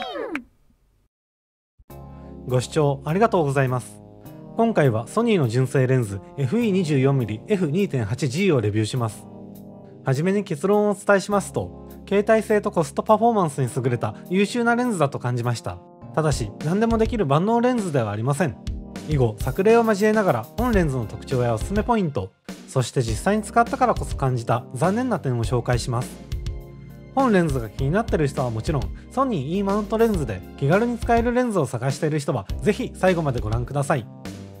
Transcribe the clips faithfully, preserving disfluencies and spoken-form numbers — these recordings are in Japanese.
ご視聴ありがとうございます。今回はソニーの純正レンズ エフイーにじゅうよんミリエフにてんはちジー をレビューします。はじめに結論をお伝えしますと、携帯性とコストパフォーマンスに優れた優秀なレンズだと感じました。ただし何でもできる万能レンズではありません。以後作例を交えながら本レンズの特徴やおすすめポイント、そして実際に使ったからこそ感じた残念な点を紹介します。本レンズが気になっている人はもちろん、ソニー E マウントレンズで気軽に使えるレンズを探している人はぜひ最後までご覧ください。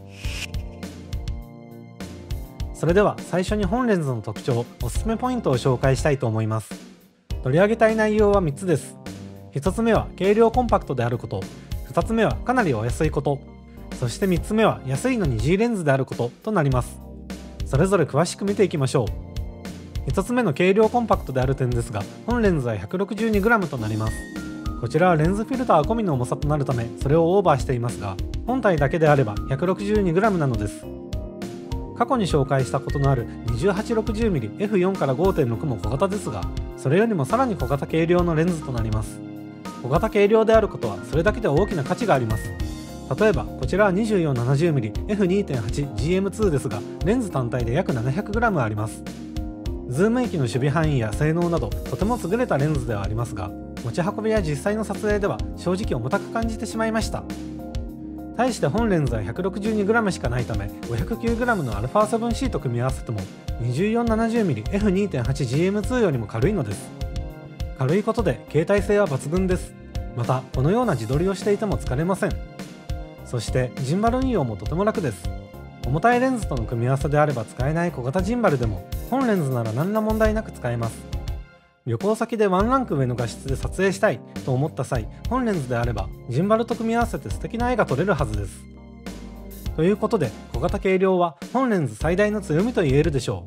それでは最初に本レンズの特徴、おすすめポイントを紹介したいと思います。取り上げたい内容はみっつです。ひとつめは軽量コンパクトであること、ふたつめはかなりお安いこと、そしてみっつめは安いのに G レンズであることとなります。それぞれ詳しく見ていきましょう。ひとつめの軽量コンパクトである点ですが、本レンズは ひゃくろくじゅうにグラム となります。こちらはレンズフィルター込みの重さとなるためそれをオーバーしていますが、本体だけであれば ひゃくろくじゅうにグラム なのです。過去に紹介したことのある にじゅうはちろくじゅうミリエフよん から ごてんろく も小型ですが、それよりもさらに小型軽量のレンズとなります。小型軽量であることはそれだけで大きな価値があります。例えばこちらは にじゅうよんななじゅうミリエフにてんはちジーエムツー ですが、レンズ単体で約 ななひゃくグラム あります。ズーム域の守備範囲や性能などとても優れたレンズではありますが、持ち運びや実際の撮影では正直重たく感じてしまいました。対して本レンズは ひゃくろくじゅうにグラム しかないため ごひゃくきゅうグラム の アルファセブンシー と組み合わせても にじゅうよんななじゅうミリエフにてんはちジーエムツー よりも軽いのです。軽いことで携帯性は抜群です。またこのような自撮りをしていても疲れません。そしてジンバル運用もとても楽です。重たいレンズとの組み合わせであれば使えない小型ジンバルでも本レンズなら何ら問題なく使えます。旅行先でワンランク上の画質で撮影したいと思った際、本レンズであればジンバルと組み合わせて素敵な絵が撮れるはずです。ということで小型軽量は本レンズ最大の強みと言えるでしょ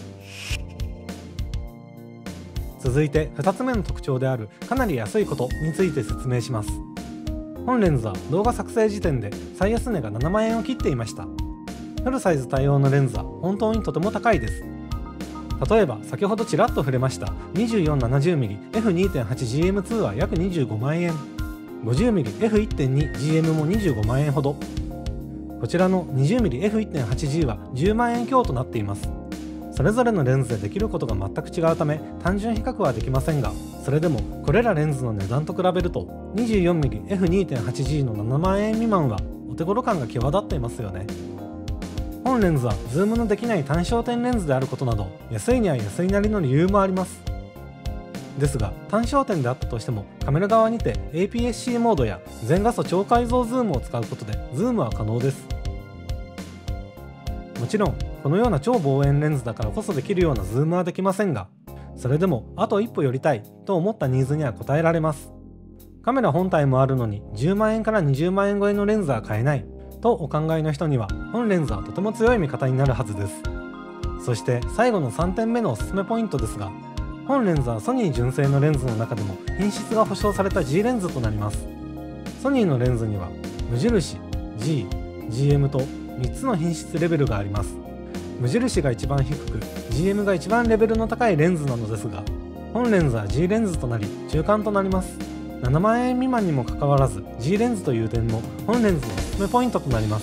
う。続いてふたつめの特徴であるかなり安いことについて説明します。本レンズは動画作成時点で最安値がななまんえんを切っていました。フルサイズ対応のレンズは本当にとても高いです。例えば先ほどちらっと触れました にじゅうよんななじゅうミリエフにてんはちジーエムツー は約にじゅうごまんえん、ごじゅうミリエフいってんにジーエム もにじゅうごまんえんほど、こちらの にじゅうミリエフいってんはちジー はじゅうまんえん強となっています。それぞれのレンズでできることが全く違うため単純比較はできませんが、それでもこれらレンズの値段と比べると にじゅうよんミリエフにてんはちジー のななまんえん未満はお手頃感が際立っていますよね。本レンズはズームのできない単焦点レンズであることなど、安いには安いなりの理由もあります。ですが単焦点であったとしてもカメラ側にて エーピーエスシー モードや全画素超解像ズームを使うことでズームは可能です。もちろんこのような超望遠レンズだからこそできるようなズームはできませんが、それでもあと一歩寄りたいと思ったニーズには応えられます。カメラ本体もあるのにじゅうまんえんからにじゅうまんえん超えのレンズは買えないとお考えの人には本レンズはとても強い味方になるはずです。そして最後のさんてんめのおすすめポイントですが、本レンズはソニー純正のレンズの中でも品質が保証された G レンズとなります。ソニーのレンズには無印、G、ジーエム とみっつの品質レベルがあります。無印が一番低く ジーエム が一番レベルの高いレンズなのですが、本レンズは G レンズとなり中間となります。ななまんえん未満にもかかわらず G レンズという点も本レンズのおすすめポイントとなります。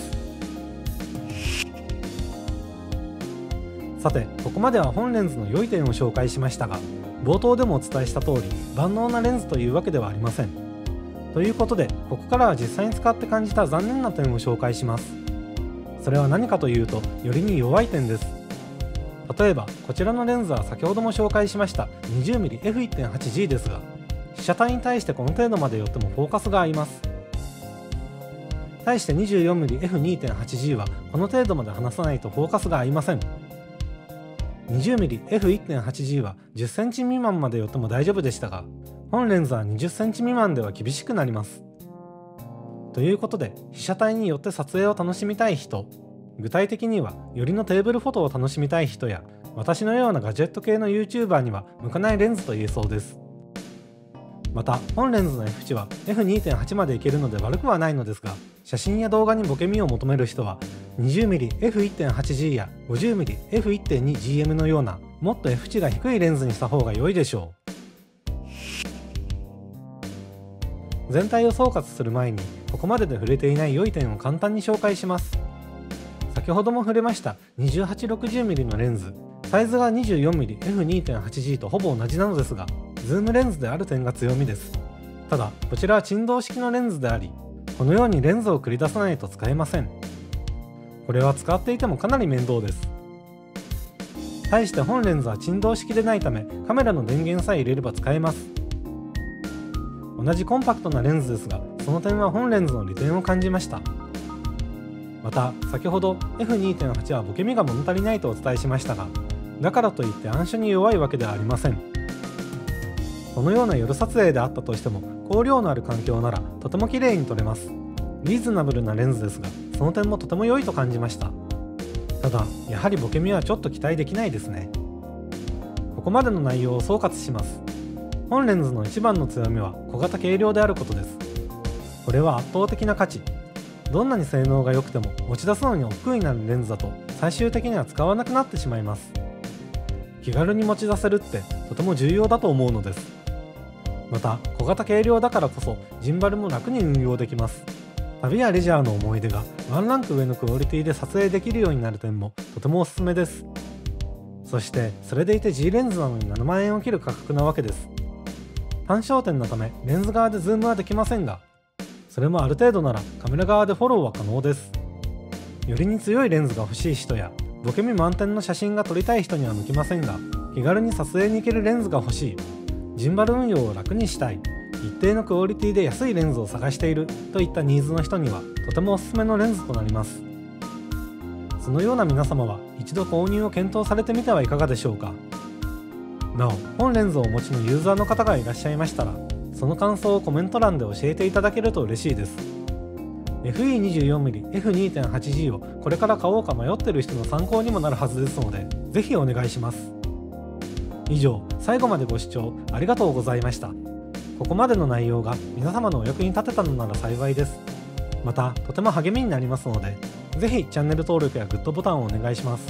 さてここまでは本レンズの良い点を紹介しましたが、冒頭でもお伝えした通り万能なレンズというわけではありません。ということでここからは実際に使って感じた残念な点を紹介します。それは何かというと、よりに弱い点です。例えばこちらのレンズは先ほども紹介しました にじゅうミリエフいってんはちジー ですが、被写体に対してこの程度まで寄ってもフォーカスが合います。対して にじゅうよんミリエフにてんはちジー はこの程度まで離さないとフォーカスが合いません。にじゅうミリエフいってんはちジー はじゅっセンチ未満まで寄っても大丈夫でしたが、本レンズはにじゅっセンチ未満では厳しくなります。ということで被写体によって撮影を楽しみたい人、具体的にはよりのテーブルフォトを楽しみたい人や私のようなガジェット系の YouTuber には向かないレンズと言えそうです。また本レンズの F 値は エフにてんはち までいけるので悪くはないのですが、写真や動画にボケみを求める人は にじゅうミリエフいってんはちジー や ごじゅうミリエフいってんにジーエム のようなもっと F 値が低いレンズにした方が良いでしょう。 全体を総括する前にここまでで触れていない良い点を簡単に紹介します。先ほども触れました にじゅうはちろくじゅうミリ のレンズ、サイズが にじゅうよんミリエフにてんはちジー とほぼ同じなのですが、ズームレンズである点が強みです。ただこちらは振動式のレンズであり、このようにレンズを繰り出さないと使えません。これは使っていてもかなり面倒です。対して本レンズは振動式でないため、カメラの電源さえ入れれば使えます。同じコンパクトなレンズですが、その点は本レンズの利点を感じました。また先ほど エフにてんはち はボケ身が物足りないとお伝えしましたが、だからといって暗視に弱いわけではありません。このような夜撮影であったとしても、光量のある環境ならとても綺麗に撮れます。リーズナブルなレンズですが、その点もとても良いと感じました。ただやはりボケ身はちょっと期待できないですね。ここまでの内容を総括します。本レンズの一番の強みは小型軽量であることです。これは圧倒的な価値。どんなに性能が良くても持ち出すのに億劫になるレンズだと最終的には使わなくなってしまいます。気軽に持ち出せるってとても重要だと思うのです。また小型軽量だからこそジンバルも楽に運用できます。旅やレジャーの思い出がワンランク上のクオリティで撮影できるようになる点もとてもおすすめです。そしてそれでいて G レンズなのにななまんえんを切る価格なわけです。単焦点のためレンズ側でズームはできませんが、それもある程度ならカメラ側でフォローは可能です。よりに強いレンズが欲しい人やボケ身満点の写真が撮りたい人には向きませんが、気軽に撮影に行けるレンズが欲しい、ジンバル運用を楽にしたい、一定のクオリティで安いレンズを探しているといったニーズの人にはとてもおすすめのレンズとなります。そのような皆様は一度購入を検討されてみてはいかがでしょうか。なお本レンズをお持ちのユーザーの方がいらっしゃいましたら、その感想をコメント欄で教えていただけると嬉しいです。 エフイーにじゅうよんミリエフにてんはちジー をこれから買おうか迷っている人の参考にもなるはずですので、ぜひお願いします。以上、最後までご視聴ありがとうございました。ここまでの内容が皆様のお役に立てたのなら幸いです。またとても励みになりますので、ぜひチャンネル登録やグッドボタンをお願いします。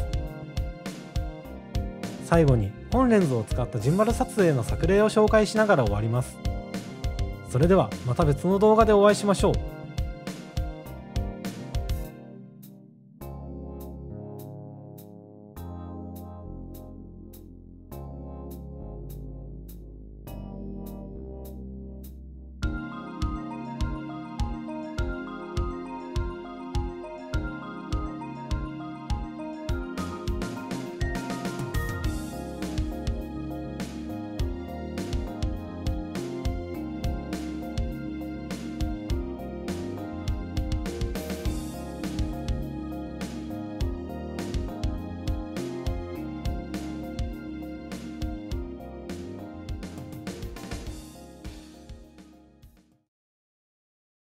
最後に本レンズを使ったジンバル撮影の作例を紹介しながら終わります。それではまた別の動画でお会いしましょう。